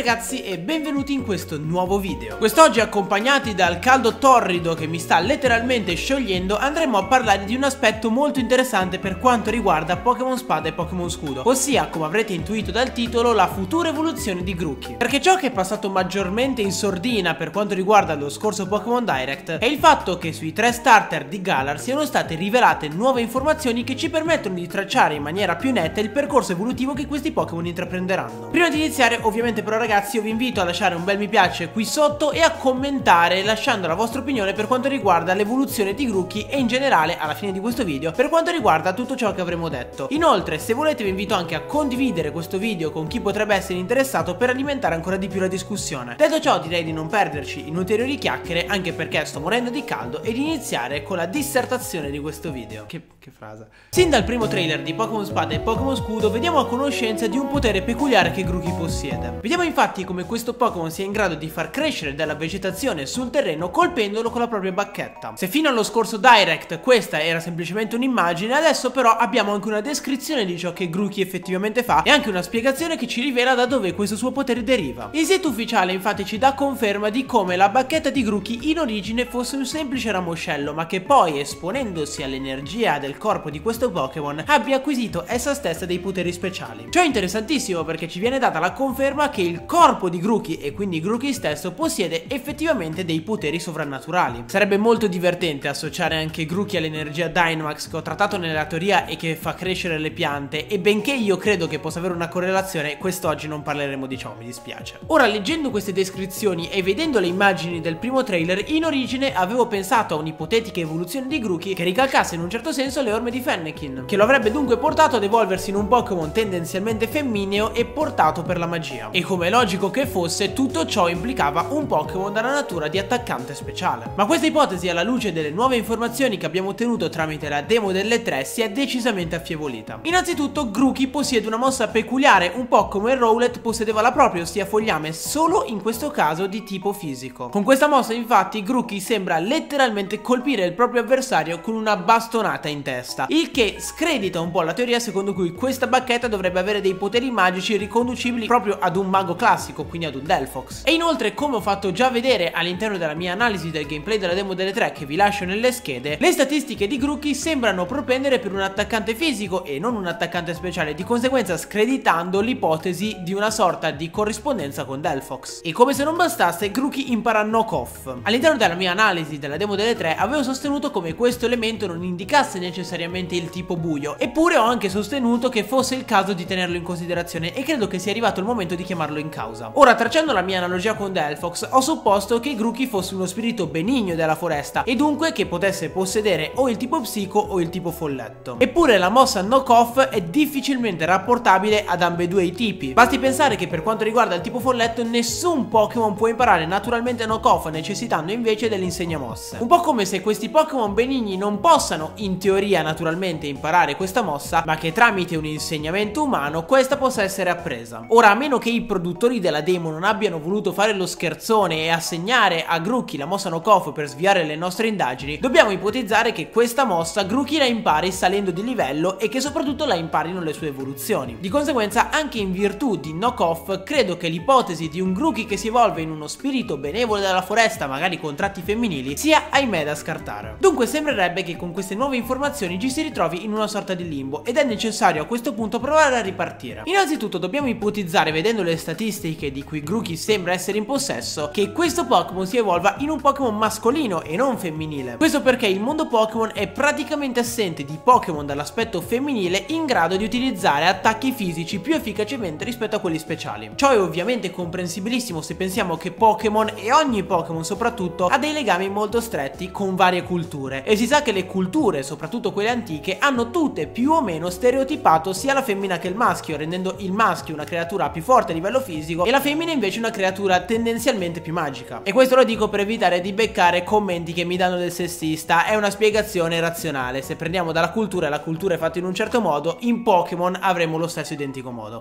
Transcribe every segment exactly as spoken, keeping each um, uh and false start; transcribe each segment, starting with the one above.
ragazzi e benvenuti in questo nuovo video. Quest'oggi, accompagnati dal caldo torrido che mi sta letteralmente sciogliendo, andremo a parlare di un aspetto molto interessante per quanto riguarda Pokémon Spada e Pokémon Scudo, ossia, come avrete intuito dal titolo, la futura evoluzione di Grookey. Perché ciò che è passato maggiormente in sordina per quanto riguarda lo scorso Pokémon Direct è il fatto che sui tre starter di Galar siano state rivelate nuove informazioni che ci permettono di tracciare in maniera più netta il percorso evolutivo che questi Pokémon intraprenderanno. Prima di iniziare, ovviamente però ragazzi, io vi invito a lasciare un bel mi piace qui sotto e a commentare lasciando la vostra opinione per quanto riguarda l'evoluzione di Grookey e in generale, alla fine di questo video, per quanto riguarda tutto ciò che avremo detto. Inoltre, se volete vi invito anche a condividere questo video con chi potrebbe essere interessato per alimentare ancora di più la discussione. Detto ciò, direi di non perderci in ulteriori chiacchiere, anche perché sto morendo di caldo, e di iniziare con la dissertazione di questo video. Che, che frase. Sin dal primo trailer di Pokémon Spada e Pokémon Scudo vediamo a conoscenza di un potere peculiare che Grookey possiede. Vediamo infatti come questo Pokémon sia in grado di far crescere della vegetazione sul terreno colpendolo con la propria bacchetta. Se fino allo scorso Direct questa era semplicemente un'immagine, adesso però abbiamo anche una descrizione di ciò che Grookey effettivamente fa e anche una spiegazione che ci rivela da dove questo suo potere deriva. Il sito ufficiale infatti ci dà conferma di come la bacchetta di Grookey in origine fosse un semplice ramoscello, ma che poi, esponendosi all'energia del corpo di questo Pokémon, abbia acquisito essa stessa dei poteri speciali. Ciò è interessantissimo perché ci viene data la conferma che il corpo di Grookey, e quindi Grookey stesso, possiede effettivamente dei poteri sovrannaturali. Sarebbe molto divertente associare anche Grookey all'energia Dynamax che ho trattato nella teoria e che fa crescere le piante, e benché io credo che possa avere una correlazione, quest'oggi non parleremo di ciò, mi dispiace. Ora, leggendo queste descrizioni e vedendo le immagini del primo trailer, in origine avevo pensato a un'ipotetica evoluzione di Grookey che ricalcasse in un certo senso le orme di Fennekin, che lo avrebbe dunque portato ad evolversi in un Pokémon tendenzialmente femmineo e portato per la magia. E come è logico che fosse, tutto ciò implicava un Pokémon dalla natura di attaccante speciale. Ma questa ipotesi, alla luce delle nuove informazioni che abbiamo ottenuto tramite la demo delle tre, si è decisamente affievolita. Innanzitutto, Grookey possiede una mossa peculiare, un po' come Rowlet possedeva la propria, ossia fogliame, solo in questo caso di tipo fisico. Con questa mossa infatti Grookey sembra letteralmente colpire il proprio avversario con una bastonata in testa, il che scredita un po' la teoria secondo cui questa bacchetta dovrebbe avere dei poteri magici riconducibili proprio ad un mago classico, quindi ad un Delphox. E inoltre, come ho fatto già vedere all'interno della mia analisi del gameplay della demo delle tre che vi lascio nelle schede, le statistiche di Grookey sembrano propendere per un attaccante fisico e non un attaccante speciale, di conseguenza screditando l'ipotesi di una sorta di corrispondenza con Delphox. E come se non bastasse, Grookey impara Knock Off. All'interno della mia analisi della demo delle tre avevo sostenuto come questo elemento non indicasse necessariamente il tipo buio, eppure ho anche sostenuto che fosse il caso di tenerlo in considerazione, e credo che sia arrivato il momento di chiamarlo in causa. Ora, tracciando la mia analogia con Delphox, ho supposto che Grookey fosse uno spirito benigno della foresta e dunque che potesse possedere o il tipo psico o il tipo folletto. Eppure la mossa Knock Off è difficilmente rapportabile ad ambedue i tipi. Basti pensare che per quanto riguarda il tipo folletto nessun Pokémon può imparare naturalmente Knock Off, necessitando invece dell'insegnamosse. Un po' come se questi Pokémon benigni non possano in teoria naturalmente imparare questa mossa, ma che tramite un insegnamento umano questa possa essere appresa. Ora, a meno che i produttori della demo non abbiano voluto fare lo scherzone e assegnare a Grookey la mossa Knock Off per sviare le nostre indagini, dobbiamo ipotizzare che questa mossa Grookey la impari salendo di livello e che soprattutto la imparino le sue evoluzioni. Di conseguenza, anche in virtù di Knock Off, credo che l'ipotesi di un Grookey che si evolve in uno spirito benevolo della foresta, magari con tratti femminili, sia ahimè da scartare. Dunque sembrerebbe che con queste nuove informazioni ci si ritrovi in una sorta di limbo, ed è necessario a questo punto provare a ripartire. Innanzitutto dobbiamo ipotizzare, vedendo le statistiche di cui Grookey sembra essere in possesso, che questo Pokémon si evolva in un Pokémon mascolino e non femminile. Questo perché il mondo Pokémon è praticamente assente di Pokémon dall'aspetto femminile in grado di utilizzare attacchi fisici più efficacemente rispetto a quelli speciali. Ciò è ovviamente comprensibilissimo se pensiamo che Pokémon, e ogni Pokémon soprattutto, ha dei legami molto stretti con varie culture, e si sa che le culture, soprattutto quelle antiche, hanno tutte più o meno stereotipato sia la femmina che il maschio, rendendo il maschio una creatura più forte a livello fisico e la femmina invece una creatura tendenzialmente più magica. E questo lo dico per evitare di beccare commenti che mi danno del sessista. È una spiegazione razionale. Se prendiamo dalla cultura e la cultura è fatta in un certo modo, in Pokémon avremo lo stesso identico modo.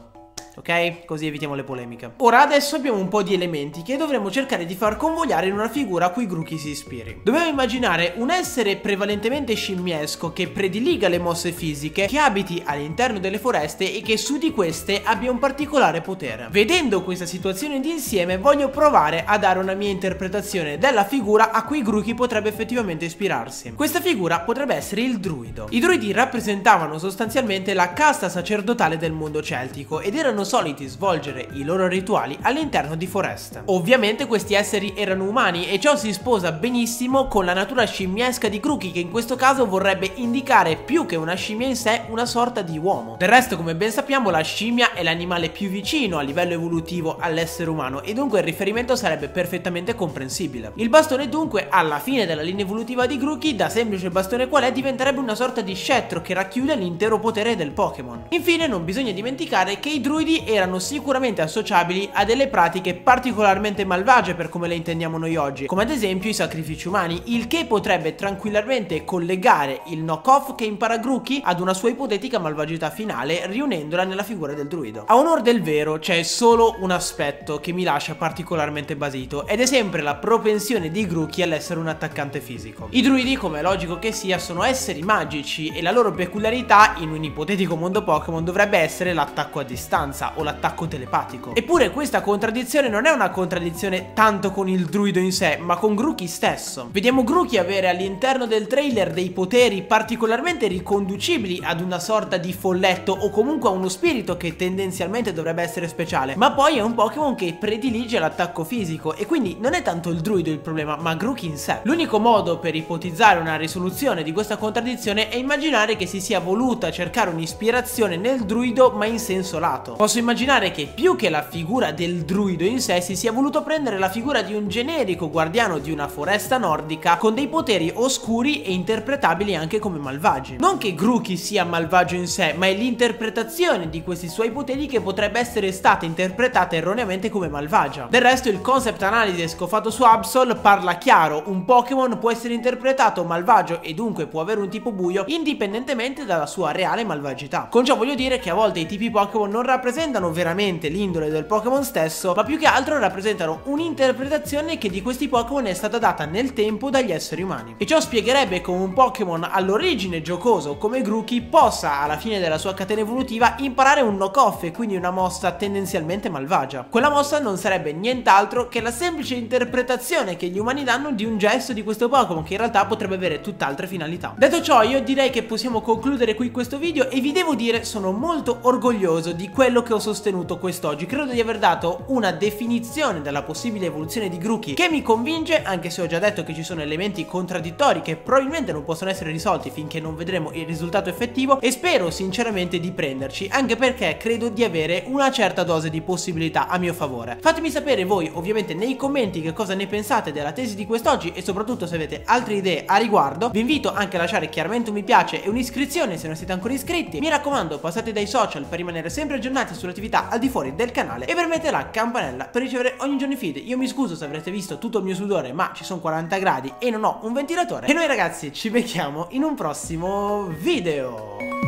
ok? Così evitiamo le polemiche. Ora adesso abbiamo un po' di elementi che dovremo cercare di far convogliare in una figura a cui Grookey si ispiri. Dobbiamo immaginare un essere prevalentemente scimmiesco che prediliga le mosse fisiche, che abiti all'interno delle foreste e che su di queste abbia un particolare potere. Vedendo questa situazione d'insieme voglio provare a dare una mia interpretazione della figura a cui Grookey potrebbe effettivamente ispirarsi. Questa figura potrebbe essere il druido. I druidi rappresentavano sostanzialmente la casta sacerdotale del mondo celtico ed erano soliti svolgere i loro rituali all'interno di foreste. Ovviamente questi esseri erano umani e ciò si sposa benissimo con la natura scimmiesca di Grookey, che in questo caso vorrebbe indicare più che una scimmia in sé una sorta di uomo. Del resto, come ben sappiamo, la scimmia è l'animale più vicino a livello evolutivo all'essere umano e dunque il riferimento sarebbe perfettamente comprensibile. Il bastone dunque alla fine della linea evolutiva di Grookey, da semplice bastone qual è, diventerebbe una sorta di scettro che racchiude l'intero potere del Pokémon. Infine non bisogna dimenticare che i druidi erano sicuramente associabili a delle pratiche particolarmente malvagie per come le intendiamo noi oggi, come ad esempio i sacrifici umani, il che potrebbe tranquillamente collegare il knock-off che impara Grookey ad una sua ipotetica malvagità finale, riunendola nella figura del druido. A onor del vero c'è solo un aspetto che mi lascia particolarmente basito ed è sempre la propensione di Grookey all'essere un attaccante fisico. I druidi, come è logico che sia, sono esseri magici e la loro peculiarità in un ipotetico mondo Pokémon dovrebbe essere l'attacco a distanza o l'attacco telepatico. Eppure questa contraddizione non è una contraddizione tanto con il druido in sé, ma con Grookey stesso. Vediamo Grookey avere all'interno del trailer dei poteri particolarmente riconducibili ad una sorta di folletto o comunque a uno spirito che tendenzialmente dovrebbe essere speciale, ma poi è un Pokémon che predilige l'attacco fisico e quindi non è tanto il druido il problema, ma Grookey in sé. L'unico modo per ipotizzare una risoluzione di questa contraddizione è immaginare che si sia voluta cercare un'ispirazione nel druido ma in senso lato. Posso immaginare che più che la figura del druido in sé si sia voluto prendere la figura di un generico guardiano di una foresta nordica con dei poteri oscuri e interpretabili anche come malvagi. Non che Grookey sia malvagio in sé, ma è l'interpretazione di questi suoi poteri che potrebbe essere stata interpretata erroneamente come malvagia. Del resto il concept analysis che ho fatto su Absol parla chiaro: un Pokémon può essere interpretato malvagio e dunque può avere un tipo buio indipendentemente dalla sua reale malvagità. Con ciò voglio dire che a volte i tipi Pokémon non rappresentano veramente l'indole del Pokémon stesso, ma più che altro rappresentano un'interpretazione che di questi Pokémon è stata data nel tempo dagli esseri umani. E ciò spiegherebbe come un Pokémon all'origine giocoso come Grookey possa alla fine della sua catena evolutiva imparare un knock-off e quindi una mossa tendenzialmente malvagia. Quella mossa non sarebbe nient'altro che la semplice interpretazione che gli umani danno di un gesto di questo Pokémon, che in realtà potrebbe avere tutt'altre finalità. Detto ciò, io direi che possiamo concludere qui questo video e vi devo dire sono molto orgoglioso di quello che ho sostenuto quest'oggi. Credo di aver dato una definizione della possibile evoluzione di Grookey che mi convince, anche se ho già detto che ci sono elementi contraddittori che probabilmente non possono essere risolti finché non vedremo il risultato effettivo, e spero sinceramente di prenderci, anche perché credo di avere una certa dose di possibilità a mio favore. Fatemi sapere voi ovviamente nei commenti che cosa ne pensate della tesi di quest'oggi e soprattutto se avete altre idee a riguardo. Vi invito anche a lasciare chiaramente un mi piace e un'iscrizione se non siete ancora iscritti. Mi raccomando, passate dai social per rimanere sempre aggiornati sulle attività al di fuori del canale e premete la campanella per ricevere ogni giorno i feed. Io mi scuso se avrete visto tutto il mio sudore, ma ci sono quaranta gradi e non ho un ventilatore. E noi ragazzi ci becchiamo in un prossimo video.